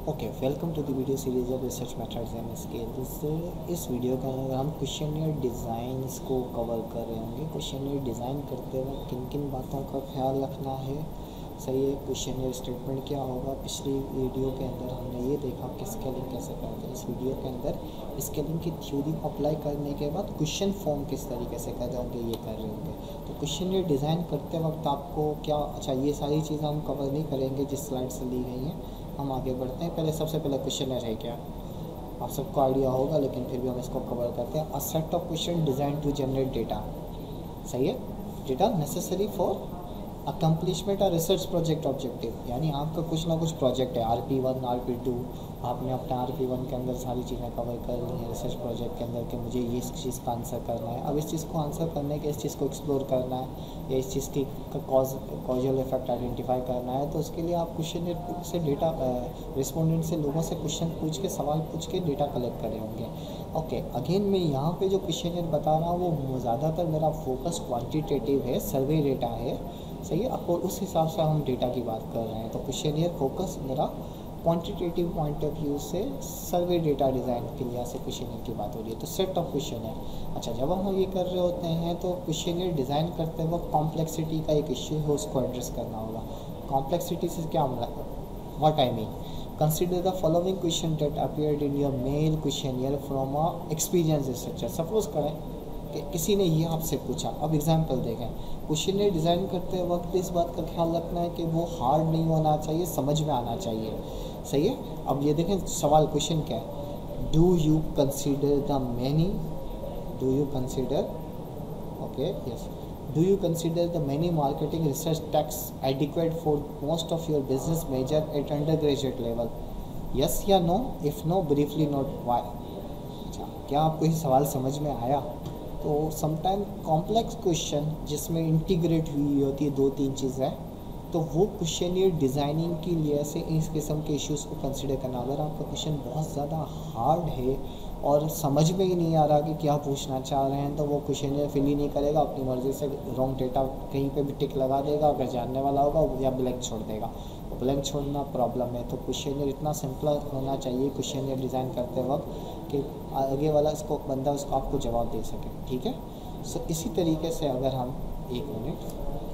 Okay, welcome to the video series of research methods and skills. इस video के अंदर हम क्वेश्चनियर डिज़ाइंस को कवर कर रहे होंगे। क्वेश्चनियर डिज़ाइन करते वक्त किन किन बातों का ख्याल रखना है, सही है। क्वेश्चनियर स्टेटमेंट क्या होगा। पिछली वीडियो के अंदर हमने ये देखा कि स्केलिंग कैसे करते हैं। इस वीडियो के अंदर स्केलिंग की थ्योरी अप्लाई करने के बाद क्वेश्चन फॉर्म किस तरीके से कर रहे होंगे, ये कर रहे होंगे। तो क्वेश्चनियर डिज़ाइन करते वक्त आपको क्या, अच्छा ये सारी चीज़ें हम कवर नहीं करेंगे जिस स्लाइड से ली गई हैं। हम आगे बढ़ते हैं। पहले सबसे पहले क्वेश्चनर है क्या, आप सबको आइडिया होगा, लेकिन फिर भी हम इसको कवर करते हैं। A set of question design to generate data, सही है। डेटा नेसेसरी फॉर अकम्पलिशमेंट और रिसर्च प्रोजेक्ट ऑब्जेक्टिव, यानी आपका कुछ ना कुछ प्रोजेक्ट है, RP1 RP2, आपने अपने RP1 के अंदर सारी चीज़ें कवर कर ली हैं रिसर्च प्रोजेक्ट के अंदर कि मुझे ये इस चीज़ का आंसर करना है। अब इस चीज़ को आंसर करने के, इस चीज़ को एक्सप्लोर करना है या इस चीज़ की कॉजल इफेक्ट आइडेंटिफाई करना है, तो उसके लिए आप क्वेश्चन से डेटा रिस्पोंडेंट से, लोगों से क्वेश्चन पूछ के, सवाल पूछ के डेटा कलेक्ट करे होंगे। ओके, अगेन मैं यहाँ पे जो क्वेश्चनियर बता रहा हूँ वो ज़्यादातर मेरा फोकस क्वांटिटेटिव है, सर्वे डेटा है, सही है। आपको उस हिसाब से हम डेटा की बात कर रहे हैं। तो क्वेश्चनियर फोकस मेरा क्वांटिटेटिव पॉइंट ऑफ व्यू से सर्वे डेटा डिज़ाइन के लिए से क्वेश्चनियर की बात हो रही है। तो सेट ऑफ क्वेश्चनियर, अच्छा जब हम ये कर रहे होते हैं तो क्वेश्चनियर डिज़ाइन करते वक्त कॉम्प्लेक्सिटी का एक इश्यू है, उसको एड्रेस करना होगा। कॉम्प्लेक्सिटी से क्या what I mean, consider the following question that appeared in your mail questionnaire from a experience researcher. Suppose करें कि किसी ने ये आपसे पूछा, अब एग्जाम्पल देखें। क्वेश्चनियर डिज़ाइन करते वक्त इस बात का ख्याल रखना है कि वो हार्ड नहीं होना चाहिए, समझ में आना चाहिए, सही है। अब ये देखें सवाल, क्वेश्चन क्या है, do you consider the many, do you consider, okay yes, do you consider the many marketing research text adequate for most of your business major at undergraduate level, yes या no, if no briefly note why. अच्छा, क्या आपको ये सवाल समझ में आया। तो समटाइम कॉम्प्लेक्स क्वेश्चन जिसमें इंटीग्रेट हुई होती है दो तीन चीज़ें, तो वो क्वेश्चनियर डिज़ाइनिंग के लिए से इस किस्म के इश्यूज़ को कंसिडर करना। अगर आपका क्वेश्चन बहुत ज़्यादा हार्ड है और समझ में ही नहीं आ रहा कि क्या पूछना चाह रहे हैं, तो वो क्वेश्चनियर फिल ही नहीं करेगा, अपनी मर्ज़ी से रॉन्ग डेटा कहीं पे भी टिक लगा देगा, अगर जानने वाला होगा, या ब्लैंक छोड़ देगा। तो ब्लैंक छोड़ना प्रॉब्लम है। तो क्वेश्चनियर इतना सिंपल होना चाहिए क्वेश्चनियर डिज़ाइन करते वक्त कि आगे वाला इसको बंदा उसको आपको जवाब दे सके, ठीक है। सो इसी तरीके से अगर हम, एक मिनट,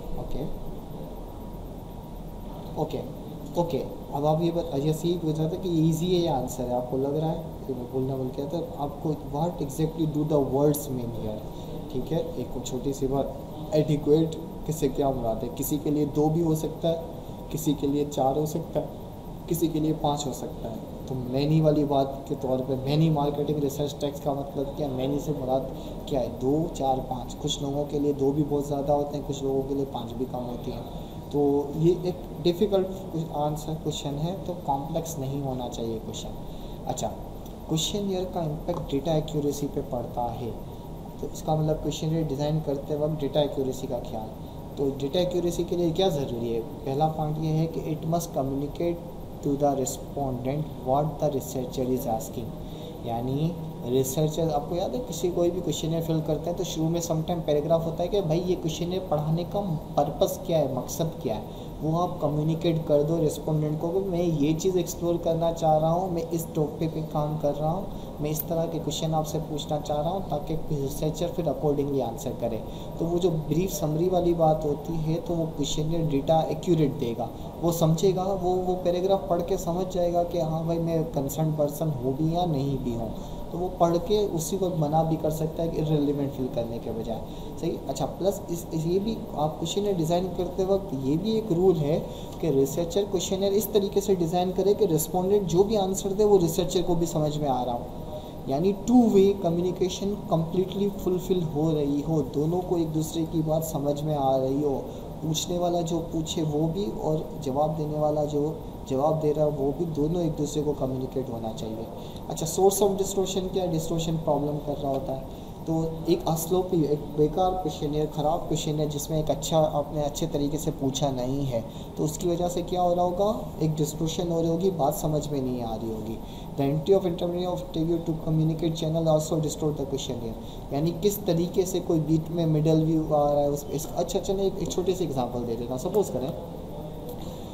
ओके, अब आप ये जैसे ही पूछा था कि इजी है या आंसर है, आपको लग रहा है कि मैं बोलना भूल गया, तो आपको what exactly do the words mean here, ठीक है। एक छोटी सी बात, एडिक्वेट किससे क्या मुराद है। किसी के लिए 2 भी हो सकता है, किसी के लिए 4 हो सकता है, किसी के लिए 5 हो सकता है। तो मैनी वाली बात के तौर पे, मैनी मार्केटिंग रिसर्च टेक्स्ट का मतलब क्या, मैनी से मुराद क्या है, 2 4 5। कुछ लोगों के लिए 2 भी बहुत ज़्यादा होते हैं, कुछ लोगों के लिए 5 भी कम होती हैं। तो ये एक डिफ़िकल्ट आंसर क्वेश्चन है, तो कॉम्प्लेक्स नहीं होना चाहिए क्वेश्चन। अच्छा, क्वेश्चनियर का इम्पैक्ट डेटा एक्यूरेसी पे पड़ता है, तो इसका मतलब क्वेश्चनियर डिज़ाइन करते वक्त डेटा एक्यूरेसी का ख्याल। तो डेटा एक्यूरेसी के लिए क्या ज़रूरी है, पहला पॉइंट ये है कि it must communicate to the respondent what the researcher is asking. यानी रिसर्चर, आपको याद है किसी कोई भी क्वेश्चनियर फिल करते हैं तो शुरू में समटाइम पैराग्राफ होता है कि भाई ये क्वेश्चनियर पढ़ाने का पर्पस क्या है, मकसद क्या है, वो आप कम्युनिकेट कर दो रिस्पोंडेंट को कि मैं ये चीज़ एक्सप्लोर करना चाह रहा हूँ, मैं इस टॉपिक पे काम कर रहा हूँ, मैं इस तरह के क्वेश्चन आपसे पूछना चाह रहा हूँ, ताकि रिसर्चर फिर अकॉर्डिंगली आंसर करे। तो वो जो ब्रीफ समरी वाली बात होती है, तो वो क्वेश्चनियर डेटा एक्यूरेट देगा, वो समझेगा, वो पैराग्राफ पढ़ के समझ जाएगा कि हाँ भाई मैं कंसर्न पर्सन हूँ भी या नहीं भी हूँ, तो वो पढ़ के उसी को मना भी कर सकता है कि इररिलेवेंट फील करने के बजाय, सही। अच्छा, प्लस ये भी आप क्वेश्चनियर डिज़ाइन करते वक्त ये भी एक रूल है कि रिसर्चर क्वेश्चनियर इस तरीके से डिज़ाइन करे कि रिस्पोंडेंट जो भी आंसर दे वो रिसर्चर को भी समझ में आ रहा हो, यानी 2 वे कम्युनिकेशन कम्प्लीटली फुलफिल हो रही हो, दोनों को एक दूसरे की बात समझ में आ रही हो, पूछने वाला जो पूछे वो भी और जवाब देने वाला जो जवाब दे रहा है वो भी, दोनों एक दूसरे को कम्युनिकेट होना चाहिए। अच्छा, सोर्स ऑफ डिस्टोर्शन क्या है, डिस्टोर्शन प्रॉब्लम कर रहा होता है, तो एक अस्लोपी, एक बेकार क्वेश्चनियर, ख़राब क्वेश्चनियर जिसमें एक अच्छा आपने अच्छे तरीके से पूछा नहीं है, तो उसकी वजह से क्या हो रहा होगा, एक डिस्टोर्शन हो रही होगी, बात समझ में नहीं आ रही होगी। The entry of intermediate of टेव्यू to communicate channel also distort the questionnaire, यानी किस तरीके से कोई बीट में मिडल व्यू आ रहा है उस। अच्छा चलिए एक छोटी सी एग्जांपल दे देता हूँ। सपोज करें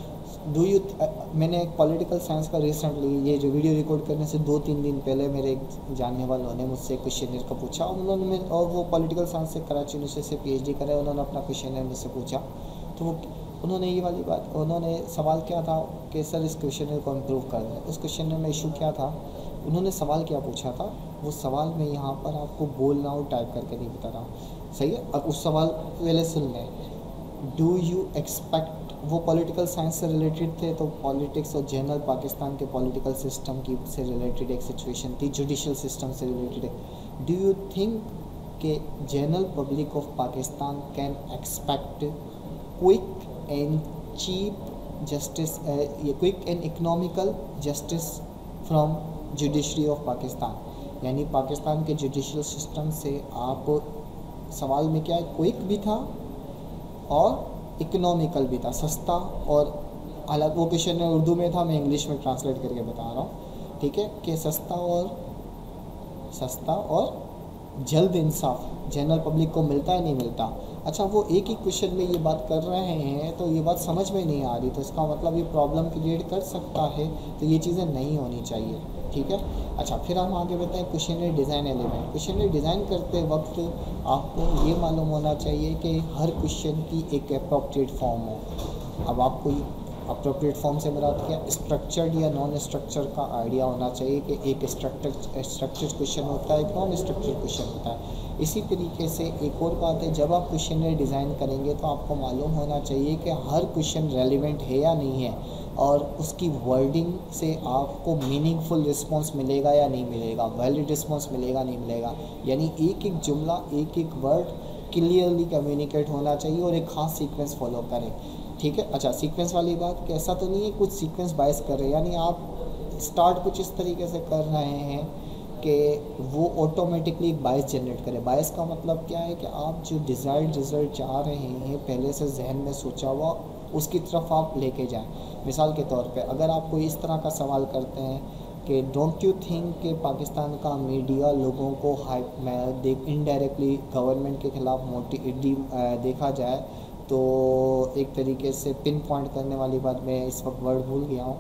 मैंने एक पॉलिटिकल साइंस का रिसेंटली ये जो वीडियो रिकॉर्ड करने से 2-3 दिन पहले मेरे एक जानने वालों ने मुझसे क्वेश्चनर का पूछा, और वो पॉलिटिकल साइंस से कराची यूनिवर्सिटी से PhD करे, उन्होंने अपना क्वेश्चनर मुझसे पूछा। तो उन्होंने ये वाली बात, उन्होंने सवाल क्या था कि सर इस क्वेश्चनर को इम्प्रूव कर दें। उस क्वेश्चनर में इशू क्या था, उन्होंने सवाल क्या पूछा था, वो सवाल मैं यहाँ पर आपको बोल रहा हूँ, टाइप करके नहीं बता रहा हूँ, सही है। अब उस सवाल पहले सुन लें। डू यू एक्सपेक्ट, वो पॉलिटिकल साइंस से रिलेटेड थे, तो पॉलिटिक्स और जनरल पाकिस्तान के पॉलिटिकल सिस्टम की से रिलेटेड एक सिचुएशन थी, जुडिशल सिस्टम से रिलेटेड। डू यू थिंक कि general public of Pakistan can expect quick and cheap justice, quick and economical justice from judiciary of Pakistan? यानी पाकिस्तान के जुडिशल सिस्टम से आप, सवाल में क्या है, क्विक भी था और इकोनॉमिकल भी था, सस्ता और अलग। वो क्वेश्चन उर्दू में था, मैं इंग्लिश में ट्रांसलेट करके बता रहा हूँ, ठीक है, कि सस्ता और जल्द इंसाफ जनरल पब्लिक को मिलता है नहीं मिलता। अच्छा, वो एक ही क्वेश्चन में ये बात कर रहे हैं तो ये बात समझ में नहीं आ रही, तो इसका मतलब ये प्रॉब्लम क्रिएट कर सकता है, तो ये चीज़ें नहीं होनी चाहिए, ठीक है। अच्छा, फिर हम आगे बताएं questionnaire design element. Questionnaire design करते वक्त आपको ये मालूम होना चाहिए कि हर क्वेश्चन की एक अप्रोप्रिएट फॉर्म हो। अब आपको अप्रोप्रिएट फॉर्म से मुराद क्या, स्ट्रक्चर्ड या नॉन स्ट्रक्चर का आइडिया होना चाहिए कि एक स्ट्रक्चर्ड क्वेश्चन होता है, एक नॉन स्ट्रक्चर्ड क्वेश्चन होता है। इसी तरीके से एक और बात है, जब आप क्वेश्चनरी डिज़ाइन करेंगे तो आपको मालूम होना चाहिए कि हर क्वेश्चन रेलिवेंट है या नहीं है, और उसकी वर्डिंग से आपको मीनिंगफुल रिस्पॉन्स मिलेगा या नहीं मिलेगा, वैलिड रिस्पॉन्स मिलेगा नहीं मिलेगा। यानी एक एक जुमला, एक एक वर्ड क्लियरली कम्युनिकेट होना चाहिए और एक ख़ास सीक्वेंस फॉलो करें, ठीक है। अच्छा, सीक्वेंस वाली बात कि ऐसा तो नहीं है कुछ सीक्वेंस बायस कर रहे हैं, यानी आप स्टार्ट कुछ इस तरीके से कर रहे हैं कि वो ऑटोमेटिकली एक बायस जनरेट करे। बायस का मतलब क्या है कि आप जो डिज़ायर्ड रिजल्ट चाह रहे हैं, पहले से जहन में सोचा हुआ, उसकी तरफ आप लेके जाएं। मिसाल के तौर पे अगर आप कोई इस तरह का सवाल करते हैं कि डोंट यू थिंक कि पाकिस्तान का मीडिया लोगों को इनडायरेक्टली गवर्नमेंट के ख़िलाफ़ देखा जाए, तो एक तरीके से पिन पॉइंट करने वाली बात, मैं इस वक्त वर्ड भूल गया हूँ,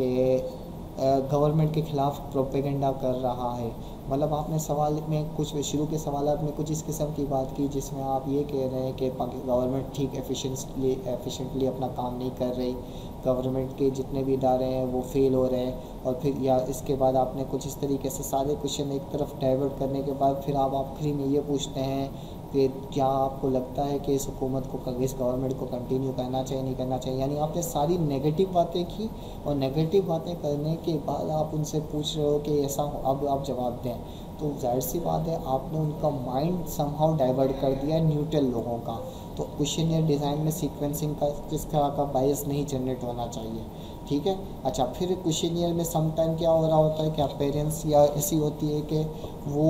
कि गवर्नमेंट के ख़िलाफ़ प्रोपेगेंडा कर रहा है। मतलब आपने सवाल में कुछ शुरू के सवालात में कुछ इस किस्म की बात की जिसमें आप ये कह रहे हैं कि गवर्नमेंट ठीक एफिशिएंटली अपना काम नहीं कर रही, गवर्नमेंट के जितने भी इदारे हैं वो फेल हो रहे हैं, और फिर या इसके बाद आपने कुछ इस तरीके से सारे क्वेश्चन एक तरफ डाइवर्ट करने के बाद फिर आप आखिरी में ये पूछते हैं कि क्या आपको लगता है कि इस हुकूमत को, इस गवर्नमेंट को कंटिन्यू करना चाहिए नहीं करना चाहिए। यानी आपने सारी नेगेटिव बातें की, और नेगेटिव बातें करने के बाद आप उनसे पूछ रहे हो कि ऐसा हो, अब आप जवाब दें, तो जाहिर सी बात है आपने उनका माइंड समहाउ डाइवर्ट कर दिया न्यूट्रल लोगों का। तो क्वेश्चनरी डिज़ाइन में सीक्वेंसिंग का किस तरह का बायस नहीं जनरेट होना चाहिए, ठीक है। अच्छा, फिर क्वेश्चनरी में समटाइम क्या हो रहा होता है कि अपेरेंस या ऐसी होती है कि वो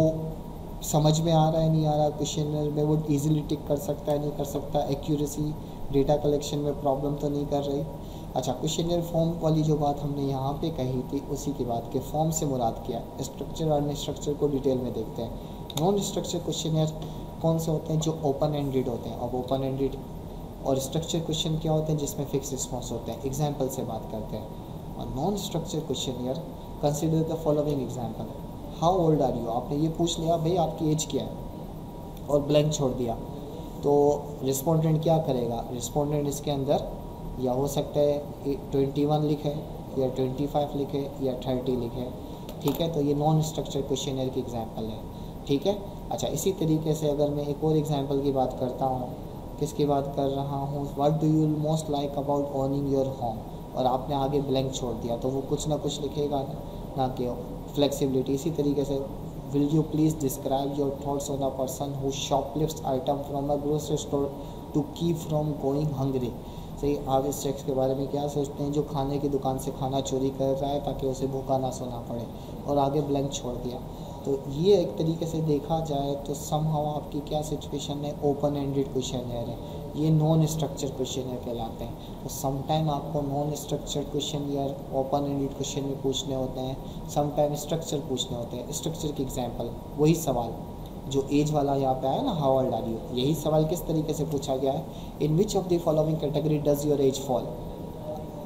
समझ में आ रहा है नहीं आ रहा, क्वेश्चनर में वो इजीली टिक कर सकता है नहीं कर सकता, एक्यूरेसी डेटा कलेक्शन में प्रॉब्लम तो नहीं कर रही। अच्छा, क्वेश्चनर फॉर्म वाली जो बात हमने यहाँ पे कही थी उसी की बात के फॉर्म से मुराद किया। स्ट्रक्चर और अनस्ट्रक्चर को डिटेल में देखते हैं। नॉन स्ट्रक्चर क्वेश्चनर कौन से होते हैं, जो ओपन एंडेड होते हैं। अब ओपन एंडेड और स्ट्रक्चर क्वेश्चन क्या होते हैं, जिसमें फिक्स रिस्पॉन्स होते हैं। एग्जाम्पल से बात करते हैं। और non structure questionnaire, consider the following example. How old are you, आपने ये पूछ लिया भाई आपकी एज क्या है और ब्लैंक छोड़ दिया, तो रिस्पोंडेंट क्या करेगा, रिस्पोंडेंट इसके अंदर या हो सकता है 21 लिखे या 25 लिखे या 30 लिखे, ठीक है। तो ये नॉन स्ट्रक्चर क्वेश्चनर की एग्जांपल है, ठीक है। अच्छा, इसी तरीके से अगर मैं एक और एग्जांपल की बात करता हूँ, किसकी बात कर रहा हूँ, what do you most like about owning your home, और आपने आगे ब्लैंक छोड़ दिया, तो वो कुछ ना कुछ लिखेगा ना कि फ्लेक्सिबिलिटी। इसी तरीके से will you please describe your thoughts on a person who shoplifts item from a grocery store to keep from going hungry. सही, आप इस शख्स के बारे में क्या सोचते हैं जो खाने की दुकान से खाना चोरी कर रहा है ताकि उसे भूखा ना सोना पड़े, और आगे ब्लैंक छोड़ दिया। तो ये एक तरीके से देखा जाए तो समहाउ आपकी क्या सिचुएशन है, ओपन एंडेड क्वेश्चनर है, ये नॉन स्ट्रक्चर क्वेश्चनर कहलाते हैं। तो समटाइम आपको नॉन स्ट्रक्चर क्वेश्चन या ओपन एंडेड क्वेश्चन में पूछने होते हैं, समटाइम स्ट्रक्चर पूछने होते हैं। स्ट्रक्चर की एग्जांपल वही सवाल जो एज वाला यहाँ पे आया ना, हाउ ओल्ड आर यू, यही सवाल किस तरीके से पूछा गया है, in which of the following category does your age fall.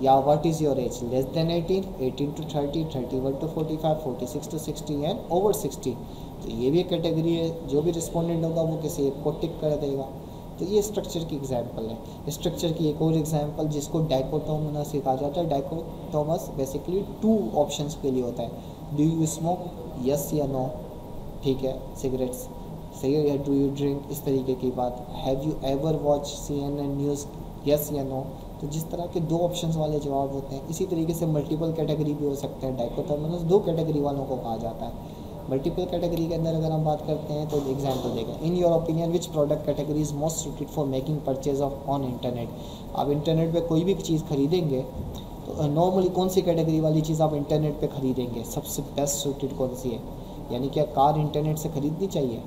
या what is your age, less than 18, 18 to 30, 31 to 45, 46 to 60 and over 60। तो ये भी एक कैटेगरी है, जो भी रिस्पोंडेंट होगा वो किसी एक को टिक कर देगा। तो ये स्ट्रक्चर की एग्जांपल है। स्ट्रक्चर की एक और एग्जांपल जिसको डाइकोटोमस कहा जाता है। डाइकोटोमस बेसिकली 2 ऑप्शंस के लिए होता है। डू यू स्मोक, यस या नो, ठीक है, सिगरेट्स, सही है, या डू यू ड्रिंक, इस तरीके की बात। Have you ever watch CNN news, yes या नो। तो जिस तरह के 2 ऑप्शंस वाले जवाब होते हैं, इसी तरीके से मल्टीपल कैटेगरी भी हो सकते हैं। डाइकोटोमस 2 कैटेगरी वालों को कहा जाता है। मल्टीपल कैटेगरी के अंदर अगर हम बात करते हैं तो एग्जांपल देखें। In your opinion which product category is most suited for making purchase of on internet. आप इंटरनेट पे कोई भी चीज़ खरीदेंगे तो नॉर्मली कौन सी कैटेगरी वाली चीज़ आप इंटरनेट पे खरीदेंगे, सबसे बेस्ट सूटेड कौन सी है? यानी क्या कार इंटरनेट से खरीदनी चाहिए?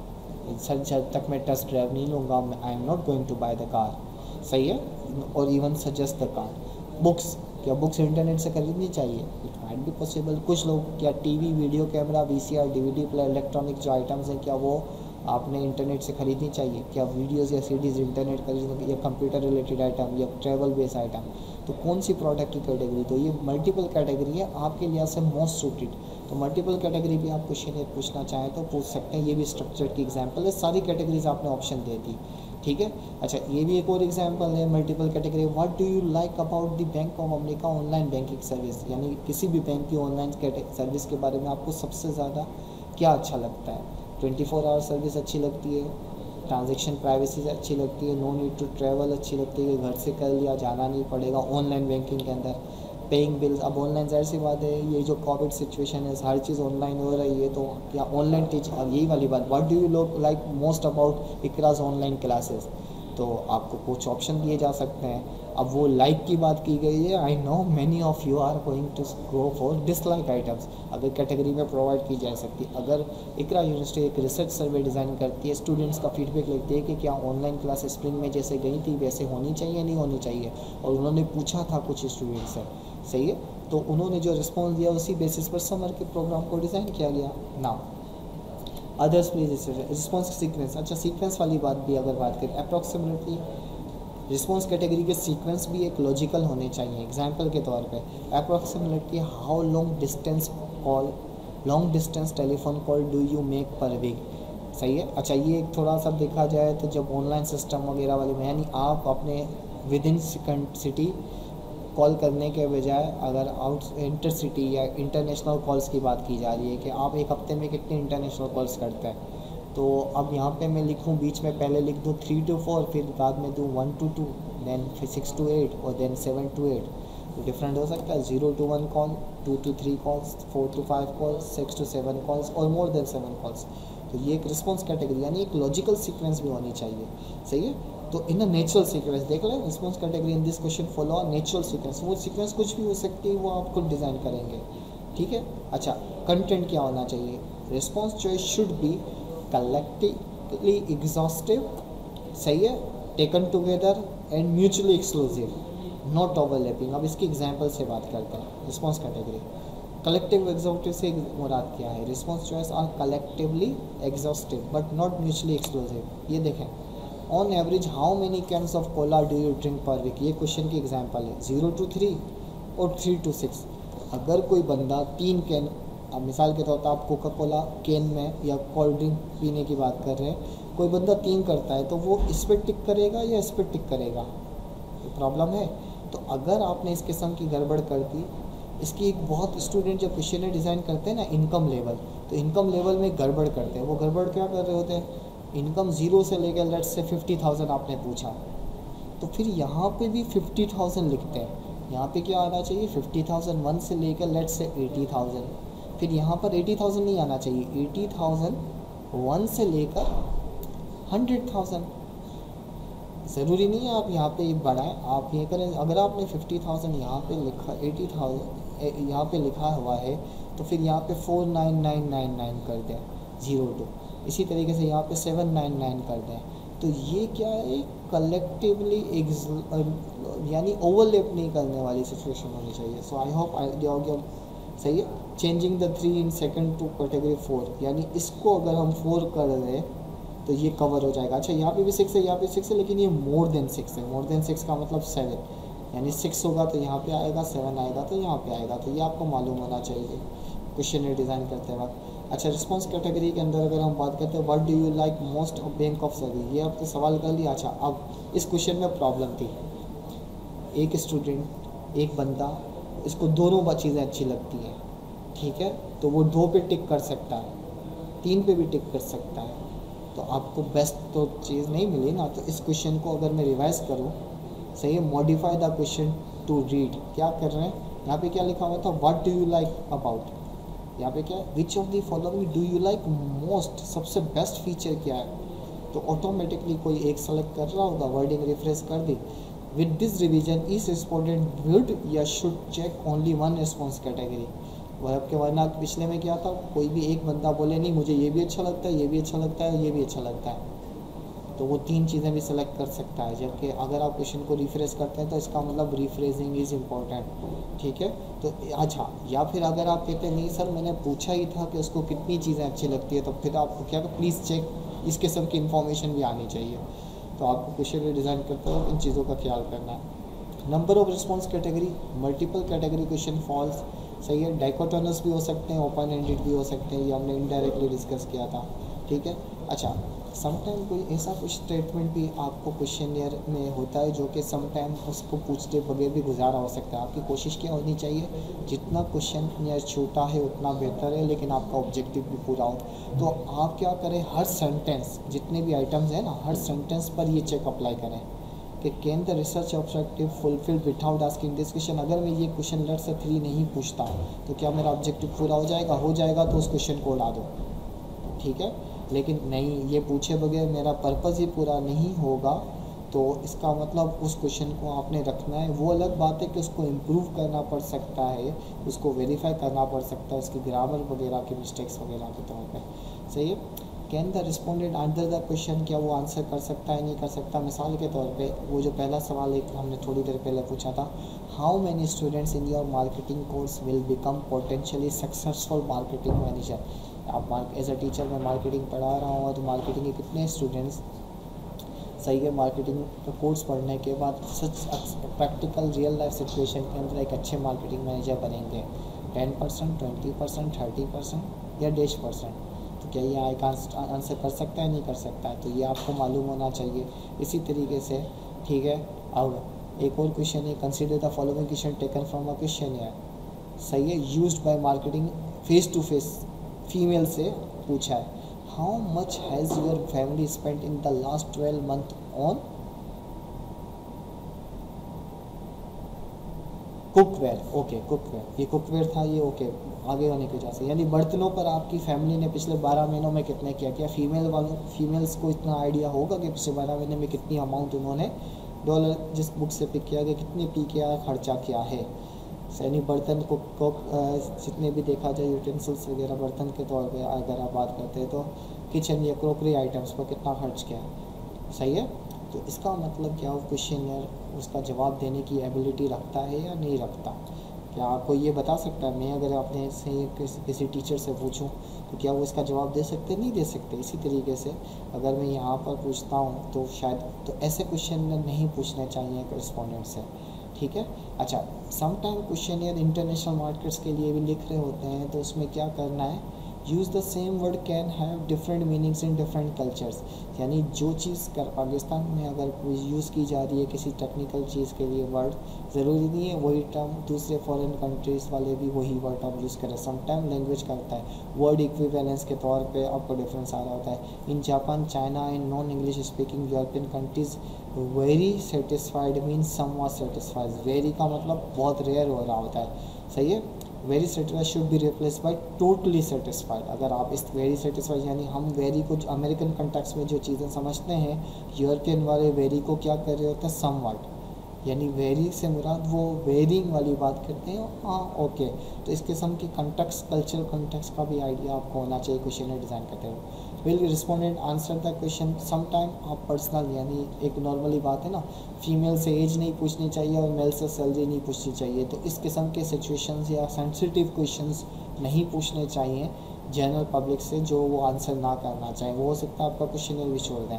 सर जब तक मैं टेस्ट ड्राइव नहीं लूँगा I am not going to buy the car, सही है। और even suggest the car. Books, क्या बुक्स इंटरनेट से खरीदनी चाहिए? It might be possible. कुछ लोग, क्या TV, video camera, VCR, DVD player, electronic जो आइटम्स हैं क्या वो आपने इंटरनेट से खरीदनी चाहिए? क्या वीडियोज़ या CDs इंटरनेट खरीदने, या कंप्यूटर रिलेटेड आइटम, या ट्रैवल बेस्ड आइटम, तो कौन सी प्रोडक्ट की कैटेगरी? तो ये मल्टीपल कैटेगरी है आपके लिए से मोस्ट सूटेड। तो मल्टीपल कैटेगरी भी आप क्वेश्चन पूछना चाहें तो पूछ सकते हैं। ये भी स्ट्रक्चर की एग्जांपल है। सारी कैटेगरीज आपने ऑप्शन दे दी, ठीक है। अच्छा, ये भी एक और एग्जांपल है multiple category. What do you like about the bank of America online banking service, यानी किसी भी बैंक की ऑनलाइन सर्विस के बारे में आपको सबसे ज़्यादा क्या अच्छा लगता है? 24 आवर सर्विस अच्छी लगती है, ट्रांजैक्शन प्राइवेसी अच्छी लगती है, नो नीड टू ट्रैवल अच्छी लगती है, घर से कर लिया, जाना नहीं पड़ेगा ऑनलाइन बैंकिंग के अंदर, पेइंग बिल्स। अब ऑनलाइन जाहिर सी बात है, ये जो कोविड सिचुएशन है हर चीज़ ऑनलाइन हो रही है, तो क्या ऑनलाइन टीचिंग, अब यही वाली बात, what do you like most about Iqra's online classes, तो आपको कुछ ऑप्शन दिए जा सकते हैं। अब वो लाइक की बात की गई है, I know many of you are going to go for dislike items, अगर कैटेगरी में प्रोवाइड की जा सकती। अगर इकरा यूनिवर्सिटी एक रिसर्च सर्वे डिज़ाइन करती है, स्टूडेंट्स का फीडबैक लेती है कि क्या ऑनलाइन क्लास स्प्रिंग में जैसे गई थी वैसे होनी चाहिए नहीं होनी चाहिए, और उन्होंने पूछा था कुछ स्टूडेंट से, सही है, तो उन्होंने जो रिस्पॉन्स दिया उसी बेसिस पर समर के प्रोग्राम को डिज़ाइन किया गया। Now others please response sequence. अच्छा, सीक्वेंस वाली बात भी अगर बात करें, अप्रॉक्सीमेटली रिस्पॉन्स कैटेगरी के सीक्वेंस भी एक लॉजिकल होने चाहिए। एग्जांपल के तौर पे approximately how long distance telephone call do you make per week, सही है। अच्छा, ये एक थोड़ा सा देखा जाए तो जब ऑनलाइन सिस्टम वगैरह वाले में, यानी आप अपने विद इन सिटी कॉल करने के बजाय अगर आउट इंटर सिटी या इंटरनेशनल कॉल्स की बात की जा रही है कि आप एक हफ्ते में कितने इंटरनेशनल कॉल्स करते हैं, तो अब यहाँ पे मैं लिखूँ, बीच में पहले लिख दूँ 3 to 4, फिर बाद में दूँ 1 to 2, देन 6 to 8 और देन 7 to 8, तो डिफरेंट हो सकता है। 0 to 1 call, 2 to 3 calls, 4 to 5 calls, 6 to 7 calls और मोर देन 7 कॉल्स। तो ये एक रिस्पॉन्स कैटेगरी, यानी एक लॉजिकल सीक्वेंस भी होनी चाहिए, सही है। तो इन अ नेचुरल सीक्वेंस देख लें, response category in this question follow a natural sequence. वो सीक्वेंस कुछ भी हो सकती है, वो आप खुद डिज़ाइन करेंगे, ठीक है। अच्छा, कंटेंट क्या होना चाहिए? Response choice should be collectively exhaustive, सही है, taken together and mutually exclusive, not overlapping. अब इसकी एग्जांपल से बात करते हैं। रिस्पॉन्स कैटेगरी कलेक्टिव एग्जॉस्टिव से मुराद क्या है? Response choice are collectively exhaustive but not mutually exclusive. ये देखें, on average how many cans of cola do you drink per week, ये क्वेश्चन की एग्जांपल है। 0 to 3 और 3 to 6। अगर कोई बंदा 3 कैन, अब मिसाल के तौर पर आप कोका कोला कैन में या कोल्ड ड्रिंक पीने की बात कर रहे हैं, कोई बंदा 3 करता है तो वो इस पर टिक करेगा या इस पर टिक करेगा? प्रॉब्लम है। तो अगर आपने इस किस्म की गड़बड़ कर दी, इसकी एक बहुत स्टूडेंट जब क्वेश्चन डिज़ाइन करते हैं ना इनकम लेवल, तो इनकम लेवल में गड़बड़ करते हैं। वो गड़बड़ क्या कर रहे होते हैं? इनकम 0 से लेकर लेट्स से 50,000 आपने पूछा, तो फिर यहाँ पे भी 50,000 लिखते हैं। यहाँ पे क्या आना चाहिए? 50,000 1 से लेकर लेट्स से 80,000। फिर यहाँ पर 80,000 नहीं आना चाहिए, 80,000 1 से लेकर 100,000। ज़रूरी नहीं है आप यहाँ पे बढ़ाएं, आप ये करें। अगर आपने 50,000 यहाँ पे लिखा, 80,000 यहाँ पे लिखा हुआ है, तो फिर यहाँ पे 49999 कर दें 02। इसी तरीके से यहाँ पे 799 कर दें। तो ये क्या है? कलेक्टिवली यानी ओवरलैप नहीं करने वाली सिचुएशन होनी चाहिए। सो आई होप आइडिया हो गया, सही है। Changing the 3 in second to category 4, यानी इसको अगर हम 4 कर दें तो ये कवर हो जाएगा। अच्छा, यहाँ पे भी 6 है, यहाँ पे 6 है, लेकिन ये मोर देन 6 है। मोर देन 6 का मतलब 7, यानी 6 होगा तो यहाँ पे आएगा, 7 आएगा तो यहाँ पे आएगा। तो ये आपको मालूम होना चाहिए क्वेश्चन डिज़ाइन करते वक्त। अच्छा, रिस्पॉन्स कैटेगरी के अंदर अगर हम बात करते हैं, what do you like most of bank of service, ये आपने सवाल कर लिया। अच्छा, अब इस क्वेश्चन में प्रॉब्लम थी, एक स्टूडेंट, एक बंदा, इसको दोनों चीज़ें अच्छी लगती हैं, ठीक है, तो वो 2 पे टिक कर सकता है, 3 पे भी टिक कर सकता है। तो आपको बेस्ट तो चीज़ नहीं मिली ना। तो इस क्वेश्चन को अगर मैं रिवाइज करूँ, सही है, modify the question to read, क्या कर रहे हैं यहाँ पे, क्या लिखा हुआ था, what do you like about, यहाँ पे क्या, which of the following do you like most, सबसे बेस्ट फीचर क्या है। तो ऑटोमेटिकली कोई एक सेलेक्ट कर रहा होगा, वर्डिंग रिफ्रेश कर दी। With this revision each respondent would या should check only one response category. Verb के वरना पिछले में क्या था, कोई भी एक बंदा बोले नहीं मुझे ये भी अच्छा लगता है, ये भी अच्छा लगता है, ये भी अच्छा लगता है, तो वो 3 चीज़ें भी सेलेक्ट कर सकता है। जबकि अगर आप क्वेश्चन को रिफ्रेश करते हैं तो इसका मतलब रिफ्रेजिंग इज़ इम्पॉर्टेंट, ठीक है। तो अच्छा, या फिर अगर आप कहते हैं नहीं सर मैंने पूछा ही था कि उसको कितनी चीज़ें अच्छी लगती है, तो फिर आपको क्या, प्लीज़ चेक, इसके सब की इन्फॉर्मेशन भी आनी चाहिए। तो आपको क्वेश्चन डिज़ाइन करते वक्त इन चीज़ों का ख्याल करना है। Number of response category, multiple category question falls, सही है, डाइकोटोनस भी हो सकते हैं, ओपन एंडेड भी हो सकते हैं, ये हमने इनडायरेक्टली डिस्कस किया था, ठीक है। अच्छा, समटाइम कोई ऐसा कुछ स्टेटमेंट भी आपको क्वेश्चनियर में होता है जो कि समटाइम उसको पूछते बगैर भी गुजारा हो सकता है। आपकी कोशिश क्या होनी चाहिए, जितना क्वेश्चनियर छोटा है उतना बेहतर है, लेकिन आपका ऑब्जेक्टिव भी पूरा हो। तो आप क्या करें, हर सेंटेंस, जितने भी आइटम्स हैं ना, हर सेंटेंस पर ये चेक अप्लाई करें कि can the research objective fulfil without asking this question. अगर मैं ये क्वेश्चन लेट से 3 नहीं पूछता तो क्या मेरा ऑब्जेक्टिव पूरा हो जाएगा, हो जाएगा तो उस क्वेश्चन को उड़ा दो, ठीक है। लेकिन नहीं, ये पूछे बगैर मेरा पर्पज़ ही पूरा नहीं होगा, तो इसका मतलब उस क्वेश्चन को आपने रखना है। वो अलग बात है कि उसको इम्प्रूव करना पड़ सकता है, उसको वेरीफाई करना पड़ सकता है, उसकी ग्रामर वगैरह की मिस्टेक्स वगैरह के तौर पे, सही है। Can the respondent answer the question, क्या वो आंसर कर सकता है, नहीं कर सकता। मिसाल के तौर पे वो जो पहला सवाल एक हमने थोड़ी देर पहले पूछा था, how many students in your marketing course will become potentially successful marketing manager. आप एज अ टीचर मैं मार्केटिंग पढ़ा रहा हूँ, तो मार्केटिंग के कितने स्टूडेंट्स, सही है, मार्केटिंग का कोर्स पढ़ने के बाद such practical real life situation के अंदर एक अच्छे मार्केटिंग मैनेजर बनेंगे। 10%, 20%, 30% या %, तो क्या ये आंसर कर सकता है, नहीं कर सकता है, तो ये आपको मालूम होना चाहिए। इसी तरीके से, ठीक है। अब एक और क्वेश्चन है, consider the following question taken from a question है, सही है, used by marketing face to face, female से पूछा है। How much has your family spent in the last 12 month on cookware. Okay, cookware, ये कुकवेयर था, ये ओके, आगे होने की वजह से, यानी बर्तनों पर आपकी फैमिली ने पिछले 12 महीनों में कितने किया। क्या फीमेल्स को इतना आइडिया होगा कि पिछले 12 महीने में कितनी अमाउंट उन्होंने डॉलर जिस बुक से पिक किया गया, कितने पी किया, खर्चा किया है। यानी बर्तन को जितने भी देखा जाए यूटेंसिल्स वगैरह बर्तन के तौर पे अगर आप बात करते हैं, तो किचन या क्रॉकरी आइटम्स पर कितना खर्च किया है, सही है। तो इसका मतलब क्या, वो क्वेश्चनियर उसका जवाब देने की एबिलिटी रखता है या नहीं रखता। क्या आपको ये बता सकता है, मैं अगर आपने से किसी टीचर से पूछूं तो क्या वो इसका जवाब दे सकते, नहीं दे सकते। इसी तरीके से अगर मैं यहाँ पर पूछता हूँ तो शायद, तो ऐसे क्वेश्चन नहीं पूछने चाहिए करेस्पॉन्डेंट से, ठीक है। अच्छा, समटाइम क्वेश्चनियर इंटरनेशनल मार्केट्स के लिए भी लिख रहे होते हैं, तो उसमें क्या करना है, use the same word can have different meanings in different cultures. यानी जो चीज़ पाकिस्तान में अगर यूज़ की जा रही है किसी टेक्निकल चीज़ के लिए वर्ड, ज़रूरी नहीं है वही टर्म दूसरे फॉरेन कंट्रीज़ वाले भी वही वर्ड टर्म यूज़ करें। समटाइम लैंग्वेज का होता है, वर्ड इक्विवेलेंस के तौर पे आपको डिफरेंस आ रहा होता है। In Japan, China and non English speaking European countries very satisfied means somewhat satisfied. Very का मतलब बहुत रेयर हो रहा होता है, सही है। Very satisfied should be replace by totally satisfied. अगर आप इस वेरी सेटिस्फाइड, यानी हम वेरी को अमेरिकन कंटेक्स्ट में जो चीज़ें समझते हैं, यूरोपियन वाले वेरी को क्या कर रहे होते हैं, समवॉट, यानी वेरी से मुराद वो वेरिंग वाली बात करते हैं। हाँ, ओके, तो इस किस्म की कंटेक्स्ट, कल्चरल कंटेक्स्ट का भी आइडिया आपको होना चाहिए क्वेश्चन डिज़ाइन करते हुए। Will respondent answer the question, sometime आप पर्सनल, यानी एक नॉर्मली बात है ना, फीमेल से एज नहीं पूछनी चाहिए और मेल से सैलरी नहीं पूछनी चाहिए, तो इस किस्म के सिचुएशंस या सेंसिटिव क्वेश्चंस नहीं पूछने चाहिए जनरल पब्लिक से, जो वो आंसर ना करना चाहें। वो हो सकता है आपका क्वेश्चन भी छोड़ दें,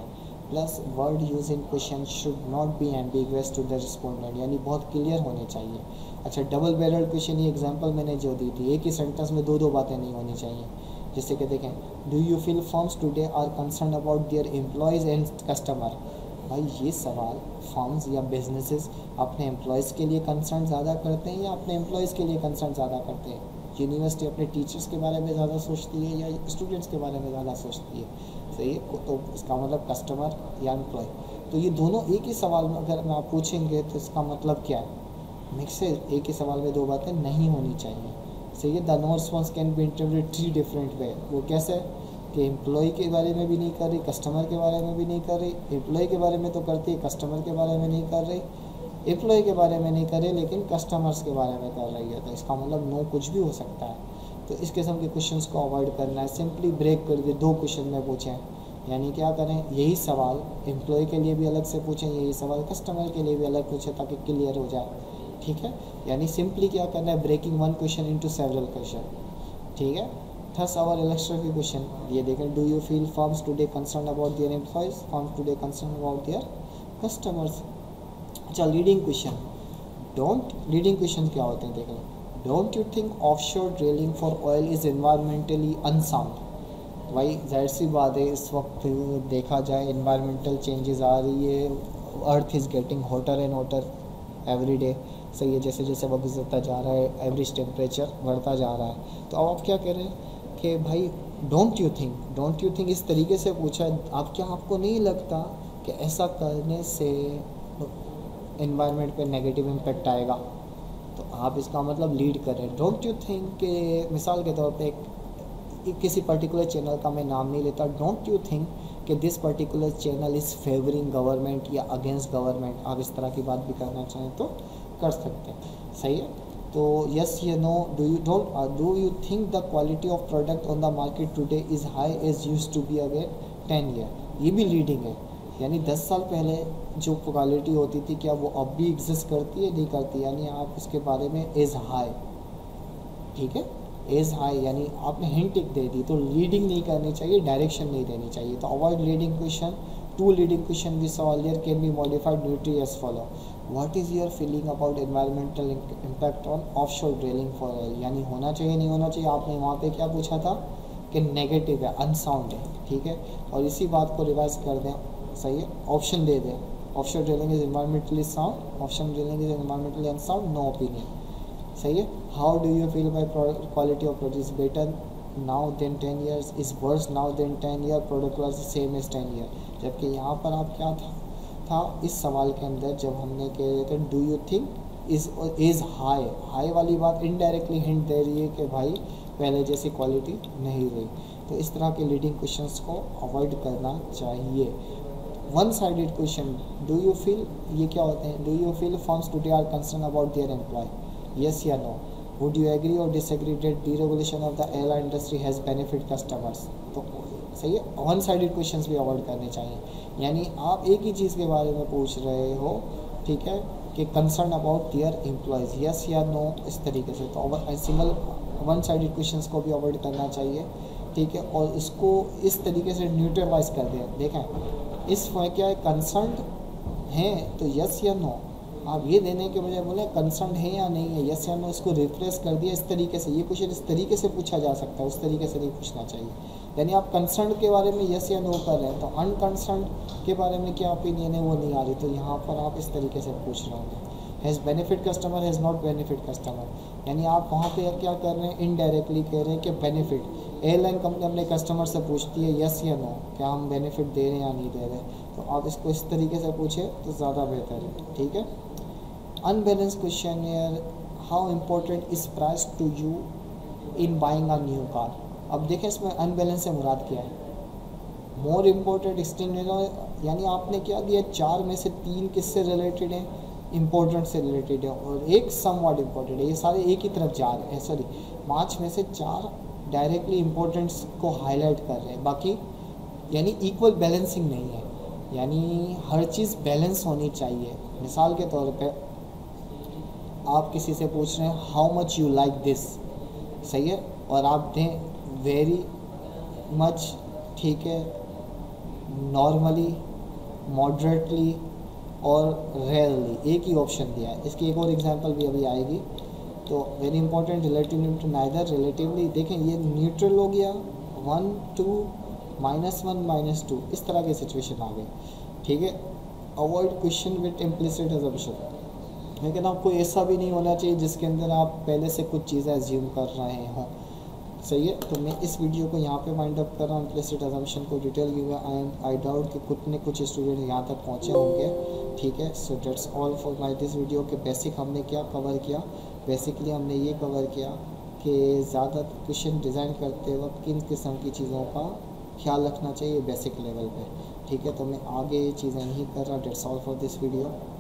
plus word use in question should not be ambiguous to the respondent, यानी बहुत क्लियर होने चाहिए। अच्छा, डबल बैरल क्वेश्चन, ये एग्जांपल मैंने जो दी थी, एक ही सेंटेंस में दो दो बातें नहीं होनी चाहिए। जैसे कि देखें, do you feel firms today are concern about their employees and customer. भाई ये सवाल, फर्म्स या बिजनेसेस अपने एम्प्लॉयज़ के लिए कंसर्न ज़्यादा करते हैं या अपने एम्प्लॉयज़ के लिए कंसर्न ज़्यादा करते हैं? यूनिवर्सिटी अपने टीचर्स के बारे में ज़्यादा सोचती है या स्टूडेंट्स के बारे में ज़्यादा सोचती है? सही है, तो इसका मतलब कस्टमर या एम्प्लॉय। तो ये दोनों एक ही सवाल में अगर आप पूछेंगे तो इसका मतलब क्या है? मिक्सेज, एक ही सवाल में दो बातें नहीं होनी चाहिए। सही है, the no response can be interpreted three different way. वो कैसे कि एम्प्लॉय के बारे में भी नहीं कर रही, कस्टमर के बारे में भी नहीं कर रही, एम्प्लॉय के बारे में तो करती है, कस्टमर के बारे में नहीं कर रही, एम्प्लॉय के बारे में नहीं कर रही लेकिन कस्टमर्स के बारे में कर रही है। तो इसका मतलब नो कुछ भी हो सकता है। तो इस किस्म के क्वेश्चंस को अवॉइड करना है। सिंपली ब्रेक करके दो क्वेश्चन में पूछें, यानी क्या करें, यही सवाल एम्प्लॉय के लिए भी अलग से पूछें, यही सवाल कस्टमर के लिए भी अलग पूछें ताकि क्लियर हो जाए। ठीक है, यानी सिंपली क्या करना है, breaking one question into several question. ठीक है, थस आवर इलस्ट्रेटिव क्वेश्चन ये देखें, do you feel firms today concern about their employees, firms today concern about their customers. अच्छा, लीडिंग क्वेश्चन, लीडिंग क्वेश्चन क्या होते हैं देखें, don't you think offshore drilling for oil is environmentally unsound. भाई जाहिर सी बात है, इस वक्त देखा जाए एनवायरमेंटल चेंजेस आ रही है, earth is getting hotter and hotter every day. सही है, जैसे जैसे वक्त गुजरता जा रहा है एवरेज टेम्परेचर बढ़ता जा रहा है। तो अब आप क्या कह रहे हैं कि भाई डोंट यू थिंक इस तरीके से पूछा, आप क्या आपको नहीं लगता कि ऐसा करने से एनवायरनमेंट पे नेगेटिव इम्पेक्ट आएगा? तो आप इसका मतलब लीड करें, डोंट यू थिंक के मिसाल के तौर पे किसी पर्टिकुलर चैनल का मैं नाम नहीं लेता, डोंट यू थिंक कि this particular channel is favouring government या अगेंस्ट गवर्नमेंट। आप इस तरह की बात भी करना चाहें तो कर सकते हैं। सही है, तो यस या no, do you think the quality of product on the market today is high as used to be again 10 year. ये भी लीडिंग है, यानी 10 साल पहले जो क्वालिटी होती थी क्या वो अब भी एग्जिस्ट करती है? नहीं करती, यानी आप उसके बारे में एज हाई। ठीक है, एज हाई यानी आपने हिंट एक दे दी, तो लीडिंग नहीं करनी चाहिए, डायरेक्शन नहीं देनी चाहिए। तो avoid leading question. To leading question we saw earlier can be modified neutrally as follow, what is your feeling about environmental impact on offshore drilling for oil, यानी होना चाहिए नहीं होना चाहिए। आपने वहाँ पे क्या पूछा था कि नेगेटिव है, अनसाउंड है। ठीक है, और इसी बात को रिवाइज कर दें। सही है, ऑप्शन दे दें, offshore drilling is environmentally sound, option drilling is environmentally unsound, no opinion. सही है, how do you feel by quality of product, better now than 10 years, is worse now than 10 year, product was same as 10 year. जबकि यहाँ पर आप क्या था इस सवाल के अंदर जब हमने कह रहे थे do you think is high वाली बात इनडायरेक्टली हिंट दे रही है कि भाई पहले जैसी क्वालिटी नहीं रही। तो इस तरह के लीडिंग क्वेश्चंस को अवॉइड करना चाहिए। One sided question, do you feel, ये क्या होते हैं, do you feel firms today are concern about their employ, yes या नो, वुड यू एग्री और disagree that deregulation of the airline industry has benefit customers. तो सही है, one sided questions भी अवॉइड करने चाहिए, यानी आप एक ही चीज़ के बारे में पूछ रहे हो, ठीक है, कि concern about their employees, yes या नो, इस तरीके से। तो सिंगल वन साइडेड क्वेश्चंस को भी अवॉइड करना चाहिए। ठीक है, और इसको इस तरीके से न्यूट्रलाइज कर दें। देखें इसमें क्या है, कंसर्न है तो यस या नो, आप ये देने के बजाय बोले कंसर्न है या नहीं है, यस या नो, इसको रिफ्रेश कर दिया इस तरीके से। ये क्वेश्चन इस तरीके से पूछा जा सकता है, उस तरीके से नहीं पूछना चाहिए। यानी आप कंसर्न के बारे में यस या नो कर रहे हैं तो अनकंसर्न के बारे में क्या ओपिनियन है वो नहीं आ रही, तो यहाँ पर आप इस तरीके से पूछ रहे होंगे। Has benefit customer, has not benefit customer, यानी आप वहाँ पे क्या कर रहे हैं, इनडायरेक्टली कह रहे हैं कि बेनिफिट। एयरलाइन कंपनी अपने कस्टमर से पूछती है यस या नो, क्या हम बेनिफिट दे रहे हैं या नहीं दे रहे, तो आप इसको इस तरीके से पूछे तो ज़्यादा बेहतर है। ठीक है, अनबैलेंस क्वेश्चन है, how important is price to you in buying a new car. अब देखें इसमें अनबैलेंस से मुराद क्या है, मोर इम्पोर्टेंट, एक्सटेंड, यानी आपने क्या दिया, 4 में से 3 किससे रिलेटेड है, इम्पोर्टेंट से रिलेटेड है, और एक समवॉट इम्पोर्टेंट है। ये सारे एक ही तरफ जा रहे हैं, सॉरी 5 में से 4 डायरेक्टली इम्पोर्टेंट्स को हाईलाइट कर रहे हैं, बाकी यानी इक्वल बैलेंसिंग नहीं है, यानी हर चीज़ बैलेंस होनी चाहिए। मिसाल के तौर पे आप किसी से पूछ रहे हैं how much you like this, सही है, और आप दें वेरी मच, ठीक है, नॉर्मली, मॉडरेटली और रेयरली, एक ही ऑप्शन दिया है। इसकी एक और एग्जांपल भी अभी आएगी। तो very important, relatively to neither, relatively देखें ये न्यूट्रल हो गया, 1 2 -1 -2 इस तरह की सिचुएशन आ गई, ठीक है। Avoid question with implicit assumption, लेकिन आपको ऐसा भी नहीं होना चाहिए जिसके अंदर आप पहले से कुछ चीज़ें एज्यूम कर रहे हों, सही है। तो मैं इस वीडियो को यहाँ पे वाइंड अप कर रहा हूँ, इम्प्लिसिट अजम्पशन को डिटेल क्योंकि आई डाउट कि कुछ स्टूडेंट यहाँ तक पहुँचे होंगे, ठीक है। So that's all for my this video के बेसिक हमने क्या कवर किया। बेसिकली हमने ये कवर किया कि ज़्यादा क्वेश्चन डिज़ाइन करते वक्त किन किस्म की चीज़ों का ख्याल रखना चाहिए बेसिक लेवल पे, ठीक है। तो मैं आगे ये चीज़ें नहीं कर रहा। That's all for this video.